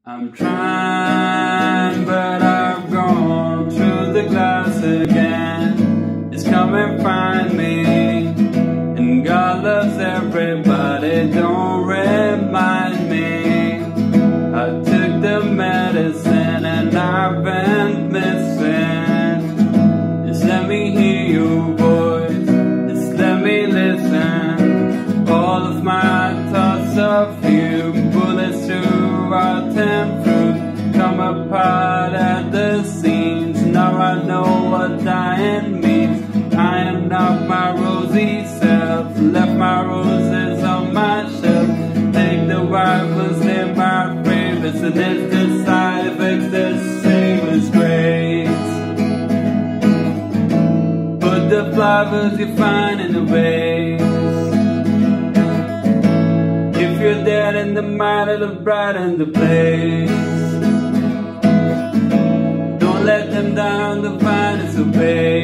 I'm trying, but I've gone through the glass again. Just come and find me. And God loves everybody, don't remind me. I took the medicine and I've been missing. Just let me hear your voice, just let me listen. All of my thoughts of you, bullets through rotten fruit, come apart at the seams. Now I know what dying means. I am not my rosy self, left my roses on my shelf. Take the white ones, they're my favorites, and it's the side effects that same as grace. Put the flowers you find in the vase. If you're dead in the mind, it'll brighten the place. Don't let them down, the finest obey.